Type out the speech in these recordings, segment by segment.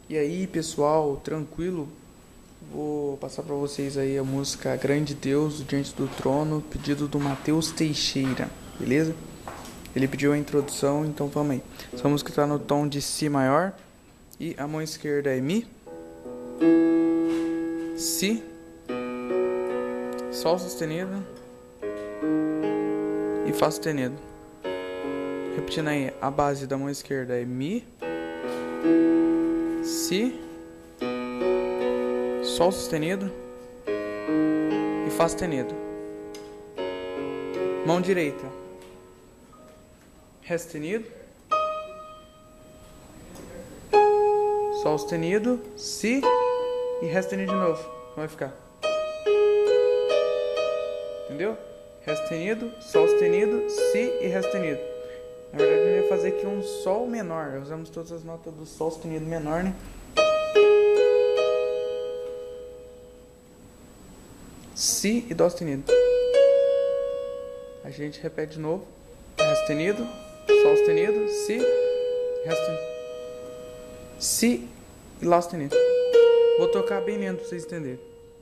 E aí, pessoal, tranquilo? Vou passar para vocês aí a música Grande Deus Diante do Trono, pedido do Matheus Teixeira, beleza? Ele pediu a introdução, então vamos aí. Essa música está no tom de Si maior e a mão esquerda é Mi, Si, Sol sustenido e Fá sustenido. Repetindo aí, a base da mão esquerda é Mi, Si, Sol sustenido e Fá sustenido. Mão direita, Ré sustenido, Sol sustenido, Si e Ré sustenido de novo. Como vai ficar? Entendeu? Ré sustenido, Sol sustenido, Si e Ré sustenido. Na verdade, eu ia fazer aqui um Sol menor. Usamos todas as notas do Sol sustenido menor, né? Si e Dó sustenido. A gente repete de novo. Ré sustenido, Sol sustenido, Si, Ré sustenido. Si e Lá sustenido. Vou tocar bem lento pra vocês entenderem.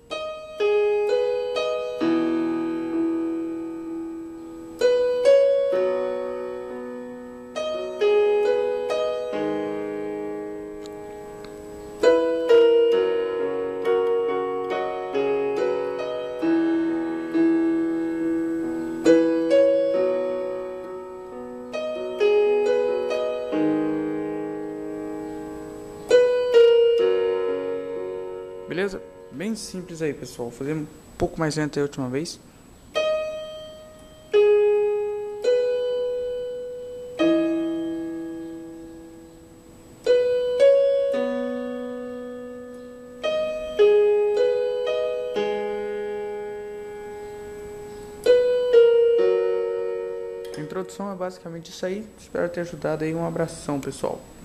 Beleza? Bem simples aí, pessoal. Vou fazer um pouco mais lento aí a última vez. A introdução é basicamente isso aí. Espero ter ajudado aí. Um abração, pessoal.